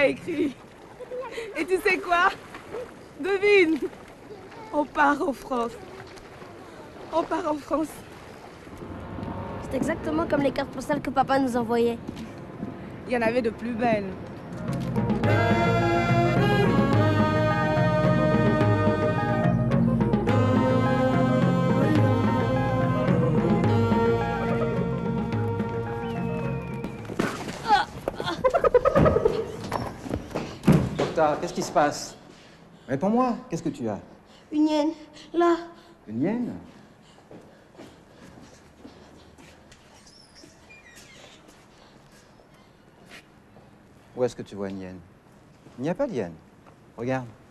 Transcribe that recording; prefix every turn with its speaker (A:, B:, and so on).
A: a écrit. Et tu sais quoi? Devine. On part en France. On part en France.
B: C'est exactement comme les cartes postales que papa nous envoyait.
A: Il y en avait de plus belles.
C: Docteur, qu'est-ce qui se passe? Réponds-moi, qu'est-ce que tu as?
B: Une hyène, là.
C: Une hyène? Où est-ce que tu vois une hyène? Il n'y a pas de hyène. Regarde.